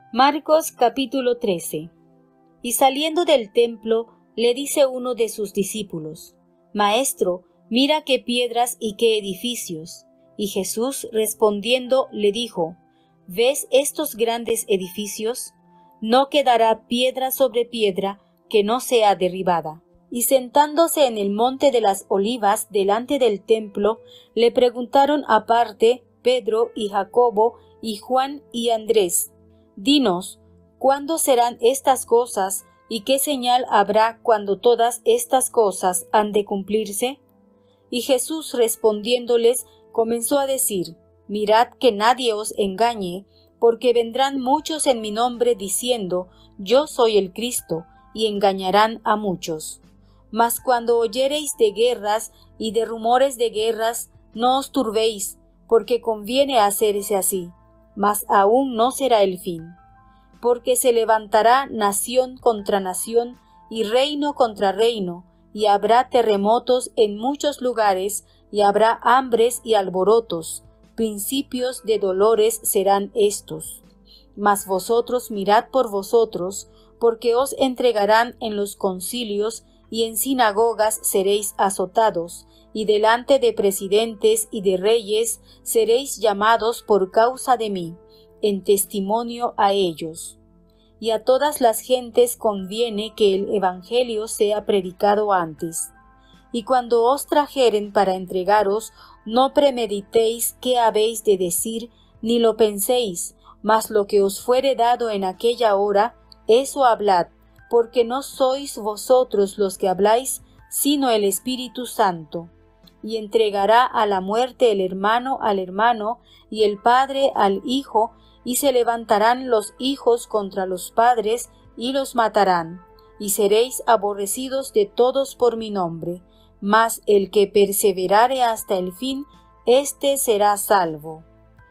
Marcos capítulo 13. Y saliendo del templo, le dice uno de sus discípulos: Maestro, mira qué piedras y qué edificios. Y Jesús respondiendo le dijo: ¿Ves estos grandes edificios? No quedará piedra sobre piedra que no sea derribada. Y sentándose en el monte de las Olivas delante del templo, le preguntaron aparte Pedro y Jacobo y Juan y Andrés: Dinos, ¿cuándo serán estas cosas y qué señal habrá cuando todas estas cosas han de cumplirse? Y Jesús respondiéndoles comenzó a decir: Mirad que nadie os engañe, porque vendrán muchos en mi nombre diciendo: Yo soy el Cristo, y engañarán a muchos. Mas cuando oyereis de guerras y de rumores de guerras, no os turbéis, porque conviene hacerse así, mas aún no será el fin. Porque se levantará nación contra nación y reino contra reino, y habrá terremotos en muchos lugares, y habrá hambres y alborotos. Principios de dolores serán estos. Mas vosotros mirad por vosotros, porque os entregarán en los concilios, y en sinagogas seréis azotados, y delante de presidentes y de reyes seréis llamados por causa de mí, en testimonio a ellos. Y a todas las gentes conviene que el evangelio sea predicado antes. Y cuando os trajeren para entregaros, no premeditéis qué habéis de decir, ni lo penséis, mas lo que os fuere dado en aquella hora, eso hablad, porque no sois vosotros los que habláis, sino el Espíritu Santo. Y entregará a la muerte el hermano al hermano, y el padre al hijo, y se levantarán los hijos contra los padres, y los matarán, y seréis aborrecidos de todos por mi nombre. Mas el que perseverare hasta el fin, éste será salvo.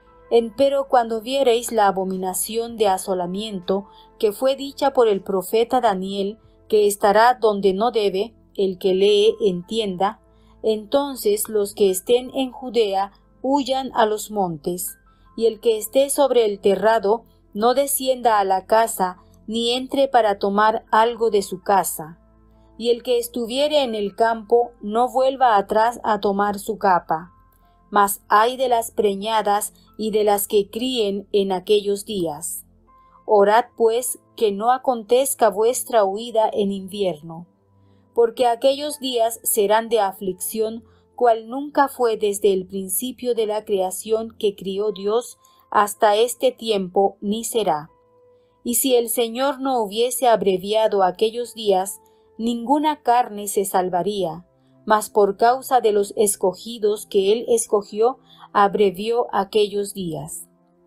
Empero cuando viereis la abominación de asolamiento que fue dicha por el profeta Daniel, que estará donde no debe, el que lee entienda, entonces los que estén en Judea huyan a los montes, y el que esté sobre el terrado no descienda a la casa, ni entre para tomar algo de su casa. Y el que estuviere en el campo no vuelva atrás a tomar su capa. Mas ay de las preñadas y de las que críen en aquellos días. Orad pues que no acontezca vuestra huida en invierno, porque aquellos días serán de aflicción, cual nunca fue desde el principio de la creación que crió Dios hasta este tiempo, ni será. Y si el Señor no hubiese abreviado aquellos días, ninguna carne se salvaría, mas por causa de los escogidos que Él escogió, abrevió aquellos días.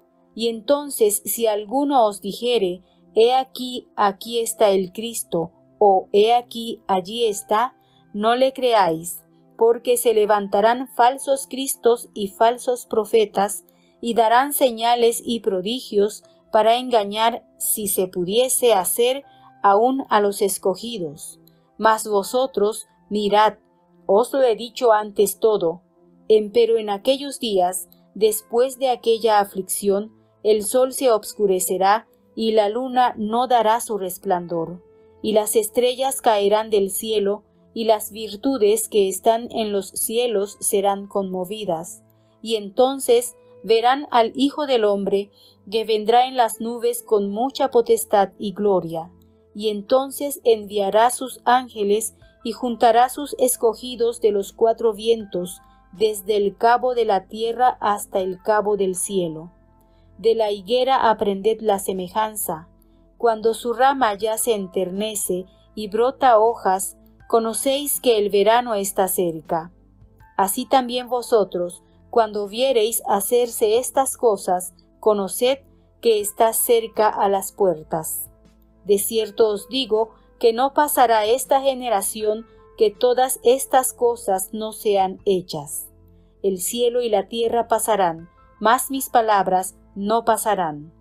Y entonces, si alguno os dijere: He aquí, aquí está el Cristo, o He aquí, allí está, no le creáis, porque se levantarán falsos cristos y falsos profetas, y darán señales y prodigios para engañar, si se pudiese hacer, aún a los escogidos. Mas vosotros, mirad, os lo he dicho antes todo. Empero en aquellos días, después de aquella aflicción, el sol se obscurecerá, y la luna no dará su resplandor, y las estrellas caerán del cielo, y las virtudes que están en los cielos serán conmovidas. Y entonces verán al Hijo del Hombre, que vendrá en las nubes con mucha potestad y gloria. Y entonces enviará sus ángeles, y juntará sus escogidos de los cuatro vientos, desde el cabo de la tierra hasta el cabo del cielo. De la higuera aprended la semejanza. Cuando su rama ya se enternece y brota hojas, conocéis que el verano está cerca. Así también vosotros, cuando viereis hacerse estas cosas, conoced que está cerca a las puertas. De cierto os digo que no pasará esta generación que todas estas cosas no sean hechas. El cielo y la tierra pasarán, mas mis palabras no pasarán.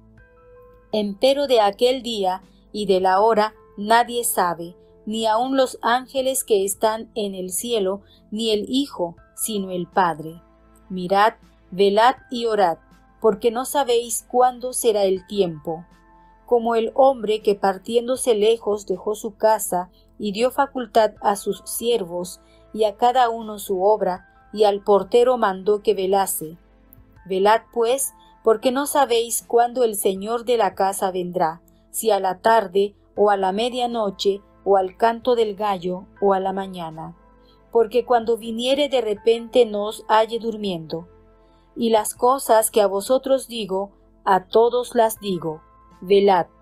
Empero de aquel día y de la hora nadie sabe, ni aun los ángeles que están en el cielo, ni el Hijo, sino el Padre. Mirad, velad y orad, porque no sabéis cuándo será el tiempo. como el hombre que partiéndose lejos dejó su casa y dio facultad a sus siervos y a cada uno su obra, y al portero mandó que velase. Velad pues, porque no sabéis cuándo el Señor de la casa vendrá, si a la tarde, o a la medianoche, o al canto del gallo, o a la mañana. Porque cuando viniere de repente no os halle durmiendo. Y las cosas que a vosotros digo, a todos las digo, velad.